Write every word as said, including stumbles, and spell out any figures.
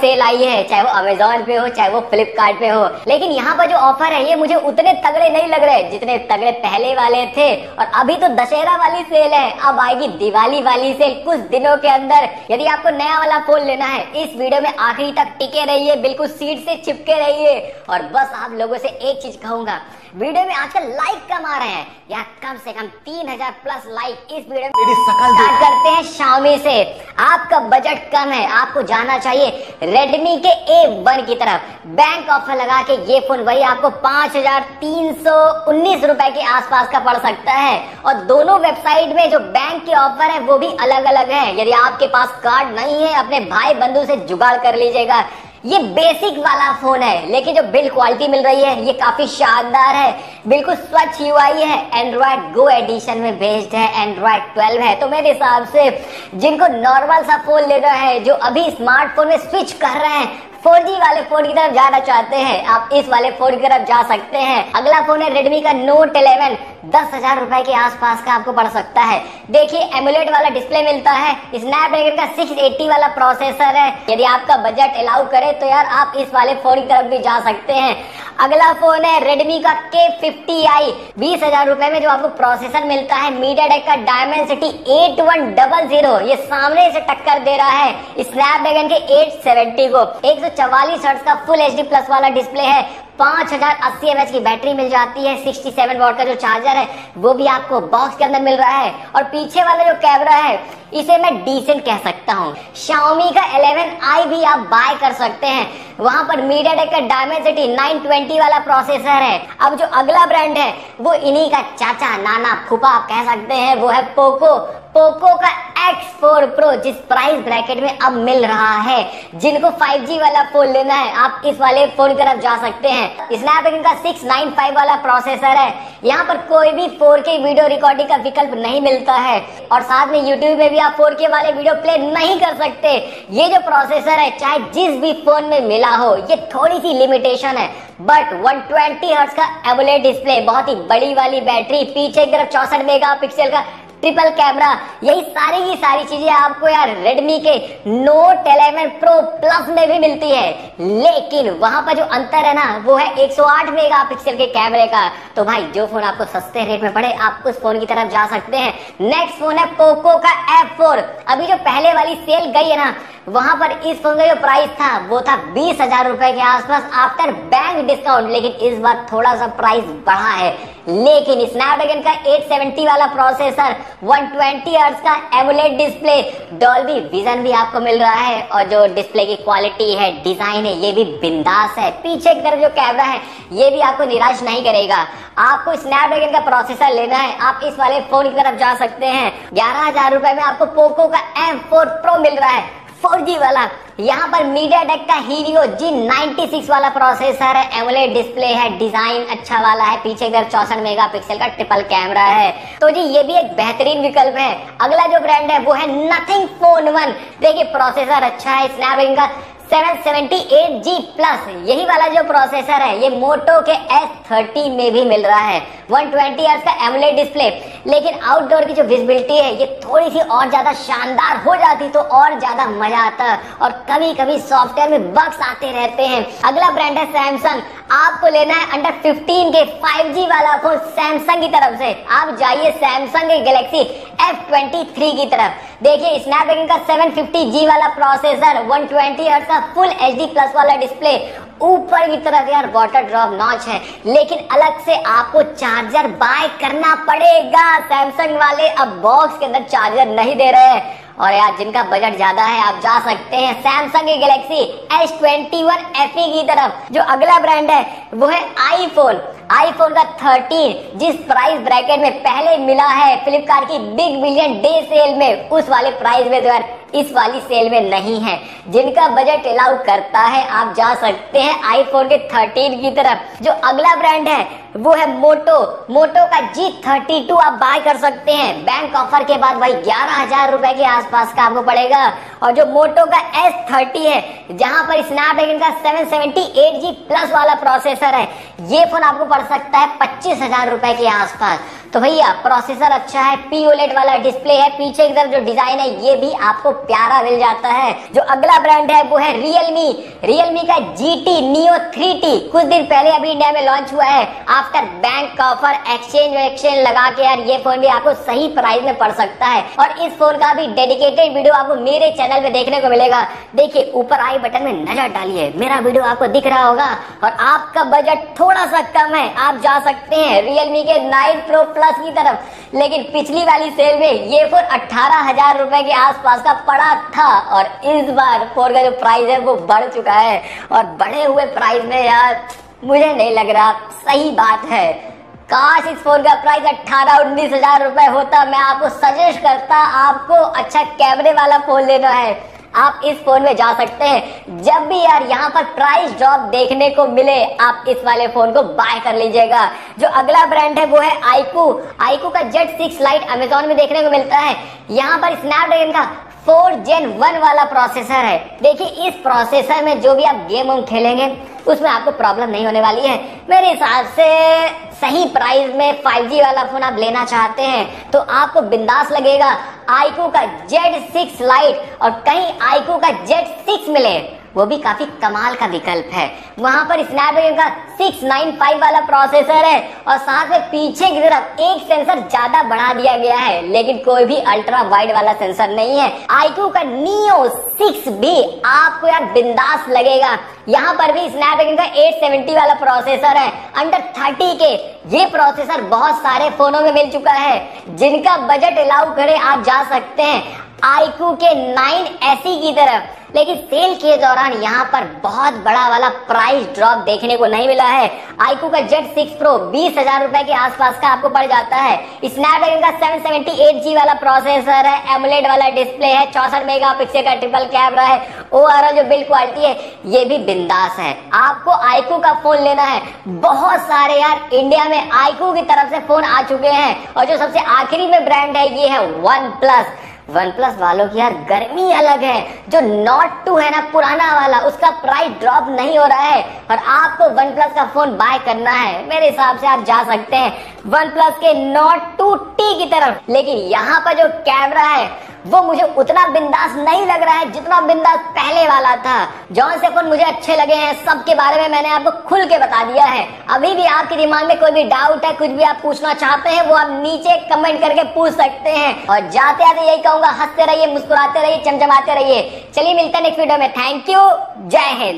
Cell आई है, चाहे वो अमेजोन पे हो चाहे वो फ्लिपकार्ट पे हो। लेकिन यहाँ पर जो ऑफर है ये मुझे उतने तगड़े नहीं लग रहे जितने तगड़े पहले वाले थे। और अभी तो दशहरा वाली सेल है, अब आएगी दिवाली वाली सेल कुछ दिनों के अंदर। यदि आपको नया वाला फोन लेना है इस वीडियो में आखिरी तक टिके रहिए, बिल्कुल सीट से चिपके रहिए। और बस आप लोगों से एक चीज कहूंगा, वीडियो में आजकल लाइक कम आ रहे हैं, या कम से कम तीन हजार प्लस लाइक इस वीडियो में स्टार्ट करते हैं Xiaomi से। आपका बजट कम है, आपको जाना चाहिए Redmi के ए वन की तरफ। बैंक ऑफर लगा के ये फोन वही आपको पांच हजार तीन सौ उन्नीस रुपए के आसपास का पड़ सकता है। और दोनों वेबसाइट में जो बैंक के ऑफर है वो भी अलग अलग है। यदि आपके पास कार्ड नहीं है अपने भाई बंधु से जुगाड़ कर लीजिएगा। ये बेसिक वाला फोन है, लेकिन जो बिल्ड क्वालिटी मिल रही है ये काफी शानदार है, बिल्कुल स्वच्छ यूआई है। एंड्रॉइड गो एडिशन में बेस्ड है, एंड्रॉइड ट्वेल्व है। तो मेरे हिसाब से जिनको नॉर्मल सा फोन लेना है, जो अभी स्मार्टफोन में स्विच कर रहे हैं, फोर जी वाले फोन की तरफ जाना चाहते हैं, आप इस वाले फोन की तरफ जा सकते हैं। अगला फोन है Redmi का Note इलेवन, दस हजार रुपए के आसपास का आपको पड़ सकता है। देखिए एमुलेट वाला डिस्प्ले मिलता है, स्नैपड्रैगन का सिक्स एटी वाला प्रोसेसर है। यदि आपका बजट अलाउ करे तो यार आप इस वाले फोन की तरफ भी जा सकते हैं। अगला फोन है Redmi का के फिफ्टी आई, बीस हजार रुपए में जो आपको प्रोसेसर मिलता है MediaTek का Dimensity eight one double zero, ये सामने से टक्कर दे रहा है स्नैपड्रैगन के एट सेवेंटी को। एक सौ चवालीस हर्ट्ज का फुल एच डी प्लस वाला डिस्प्ले है, पांच हजार अस्सी एमएच की बैटरी मिल जाती है, सिक्सटी सेवन वॉट का जो चार्जर है वो भी आपको बॉक्स के अंदर मिल रहा है। और पीछे वाला जो कैमरा है इसे मैं डिसेंट कह सकता हूँ। Xiaomi का इलेवन आई भी आप बाय कर सकते हैं, वहां पर MediaTek का Dimensity नाइन ट्वेंटी वाला प्रोसेसर है। अब जो अगला ब्रांड है वो इन्हीं का चाचा नाना फूफा आप कह सकते हैं, वो है पोको। पोको का एक्स फोर प्रो जिस प्राइस ब्रैकेट में अब मिल रहा है। जिनको फाइव जी वाला फोन लेना है आप इस वाले फोन की तरफ जा सकते हैं। स्नैपड्रैगन का सिक्स नाइन फाइव वाला प्रोसेसर है, यहाँ पर कोई भी फोर के वीडियो रिकॉर्डिंग का विकल्प नहीं मिलता है, और साथ में यूट्यूब में भी आप फोर के वाले वीडियो प्ले नहीं कर सकते। ये जो प्रोसेसर है चाहे जिस भी फोन में मिला हो, ये थोड़ी सी लिमिटेशन है, बट वन ट्वेंटी हर्ट्ज का एमुलेट डिस्प्ले, बहुत ही बड़ी वाली बैटरी, पीछे की तरफ चौसठ मेगापिक्सल का ट्रिपल कैमरा, यही सारी की सारी चीजें आपको यार Redmi के Note इलेवन Pro Plus में भी मिलती है। लेकिन वहां पर जो अंतर है ना वो है एक सौ आठ मेगापिक्सल के कैमरे का। तो भाई जो फोन आपको सस्ते रेट में पड़े आप उस फोन की तरफ जा सकते हैं। नेक्स्ट फोन है पोको का एफ फोर। अभी जो पहले वाली सेल गई है ना वहां पर इस फोन का जो प्राइस था वो था बीस हजार रुपए के आसपास आफ्टर बैंक डिस्काउंट, लेकिन इस बार थोड़ा सा प्राइस बढ़ा है। लेकिन स्नैपड्रैगन का एट सेवेंटी वाला प्रोसेसर, वन ट्वेंटी हर्ट्ज का एमुलेट डिस्प्ले, डॉल्बी विजन भी आपको मिल रहा है, और जो डिस्प्ले की क्वालिटी है, डिजाइन है, ये भी बिंदास है। पीछे की तरफ जो कैमरा है ये भी आपको निराश नहीं करेगा। आपको स्नैपड्रैगन का प्रोसेसर लेना है आप इस वाले फोन की तरफ जा सकते हैं। ग्यारह हजार रुपए में आपको पोको का एम फोर प्रो मिल रहा है, फोर जी वाला। यहाँ पर MediaTek का Helio जी नाइंटी सिक्स वाला प्रोसेसर है, एमुलेट डिस्प्ले है, डिजाइन अच्छा वाला है, पीछे इधर चौसठ मेगापिक्सल का ट्रिपल कैमरा है। तो जी ये भी एक बेहतरीन विकल्प है। अगला जो ब्रांड है वो है Nothing Phone वन। देखिए प्रोसेसर अच्छा है, स्नैपड्रैगन का seven seventy eight G plus, यही वाला जो प्रोसेसर है ये मोटो के एस थर्टी में भी मिल रहा है, वन ट्वेंटी हर्ट्ज का एमुलेट डिस्प्ले। लेकिन आउटडोर की जो विजिबिलिटी है ये थोड़ी सी और ज्यादा शानदार हो जाती तो और ज्यादा मजा आता, और कभी कभी सॉफ्टवेयर में बग्स आते रहते हैं। अगला ब्रांड है सैमसंग। आपको लेना है अंडर फिफ्टीन के फाइव जी वाला फोन सैमसंग की तरफ से, आप जाइए सैमसंग के गैलेक्सी एफ ट्वेंटी थ्री की तरफ। देखिए स्नैपड्रैगन का सेवन फिफ्टी जी वाला प्रोसेसर, वन ट्वेंटी हर्ट्ज का फुल एच डी प्लस वाला डिस्प्ले, ऊपर की तरफ यार वाटर ड्रॉप नॉच है, लेकिन अलग से आपको चार्जर बाय करना पड़ेगा। सैमसंग वाले अब बॉक्स के अंदर चार्जर नहीं दे रहे हैं। और यार जिनका बजट ज्यादा है आप जा सकते हैं सैमसंग की Galaxy S twenty one F E की तरफ। जो अगला ब्रांड है वो है आईफोन। आईफोन का थर्टीन जिस प्राइस ब्रैकेट में पहले मिला है फ्लिपकार्ट की बिग बिलियन डे सेल में, उस वाले प्राइस में तो यार इस वाली सेल में नहीं है। जिनका बजट अलाउ करता है आप जा सकते हैं आईफोन के थर्टीन की तरफ। जो अगला ब्रांड है वो है मोटो। मोटो का जी थर्टी टू आप बाय कर सकते हैं, बैंक ऑफर के बाद भाई ग्यारह हजार रुपए के आसपास का आपको पड़ेगा। और जो मोटो का एस थर्टी है जहां पर स्नैपड्रैगन का seven seventy eight G plus वाला प्रोसेसर है, ये फोन आपको पड़ सकता है पच्चीस हजार रुपए के आसपास। तो भैया प्रोसेसर अच्छा है, पी ओलेड वाला डिस्प्ले है, पीछे की तरफ जो डिजाइन है ये भी आपको प्यारा मिल जाता है। जो अगला ब्रांड है वो है रियलमी। रियलमी का G T Neo three T कुछ दिन पहले अभी इंडिया में लॉन्च हुआ है। आफ्टर बैंक का ऑफर एक्सचेंज एक्सचेंज लगा के यार ये फोन भी आपको सही प्राइस में पड़ सकता है और इस फोन का भी डेडिकेटेड वीडियो आपको मेरे चैनल पे देखने को मिलेगा। देखिए ऊपर आई बटन में नजर डालिए, मेरा वीडियो आपको दिख रहा होगा और आपका बजट थोड़ा सा कम है, आप जा सकते हैं रियलमी के नाइन प्रो प्लस की तरफ। लेकिन पिछली वाली सेल में ये फोन अठारह हजार रुपए के आसपास का पड़ा था और इस बार फोन का जो प्राइस है वो बढ़ चुका है और बढ़े हुए प्राइस में यार मुझे नहीं लग रहा सही बात है। काश इस फोन का प्राइस अठारह उन्नीस हजार रुपए होता। मैं आपको सजेस्ट करता, आपको अच्छा कैमरे वाला फोन लेना है, आप इस फोन में जा सकते हैं। जब भी यार यहाँ पर प्राइस ड्रॉप देखने को मिले आप इस वाले फोन को बाय कर लीजिएगा। जो अगला ब्रांड है वो है आईकू। आईकू का जेड सिक्स लाइट अमेजोन में देखने को मिलता है। यहाँ पर स्नैपड्रैगन का फोर जेन वन वाला प्रोसेसर है। देखिए इस प्रोसेसर में जो भी आप गेम हम खेलेंगे उसमें आपको प्रॉब्लम नहीं होने वाली है। मेरे हिसाब से सही प्राइस में फाइव जी वाला फोन आप लेना चाहते हैं तो आपको बिंदास लगेगा आईकू का जेड सिक्स लाइट और कहीं आईकू का जेड सिक्स मिले वो भी काफी कमाल का विकल्प है। वहां पर स्नैपड्रैगन का सिक्स नाइन फाइव वाला प्रोसेसर है और साथ में पीछे की तरफ एक सेंसर ज्यादा बढ़ा दिया गया है लेकिन कोई भी अल्ट्रा वाइड वाला सेंसर नहीं है। आईकू का नियो सिक्स भी आपको यार बिंदास लगेगा। यहाँ पर भी स्नैपड्रैगन का एट सेवेंटी वाला प्रोसेसर है अंडर थर्टी के। ये प्रोसेसर बहुत सारे फोनों में मिल चुका है, जिनका बजट अलाउ करे आप जा सकते हैं आईकू के नाइन एसी की तरफ। लेकिन सेल के दौरान यहाँ पर बहुत बड़ा वाला प्राइस ड्रॉप देखने को नहीं मिला है। आईकू का जेड सिक्स प्रो बीस हजार रुपए के आसपास का आपको पड़ जाता है। स्नैपड्रैगन का सेवन सेवेंटी एट जी वाला प्रोसेसर है, एमुलेट वाला डिस्प्ले है, चौसठ मेगापिक्सल का ट्रिपल कैमरा है, ओवरऑल जो बिल्ड क्वालिटी है ये भी बिंदास है। आपको आईकू का फोन लेना है, बहुत सारे यार इंडिया में आईकू की तरफ से फोन आ चुके हैं और जो सबसे आखिरी में ब्रांड है ये है वन प्लस। वन प्लस वालों की यार गर्मी अलग है। जो नॉट टू है ना पुराना वाला, उसका प्राइस ड्रॉप नहीं हो रहा है और आपको वन प्लस का फोन बाय करना है मेरे हिसाब से आप जा सकते हैं वन प्लस के नॉट टू टी की तरफ। लेकिन यहाँ पर जो कैमरा है वो मुझे उतना बिंदास नहीं लग रहा है जितना बिंदास पहले वाला था। जौन से फोन मुझे अच्छे लगे हैं सबके बारे में मैंने आपको खुल के बता दिया है। अभी भी आपके दिमाग में कोई भी डाउट है, कुछ भी आप पूछना चाहते हैं वो आप नीचे कमेंट करके पूछ सकते हैं। और जाते आते यही कहूंगा, हंसते रहिए, मुस्कुराते रहिए, चमचमाते रहिए। चलिए मिलते हैं नेक्स्ट वीडियो में। थैंक यू, जय हिंद।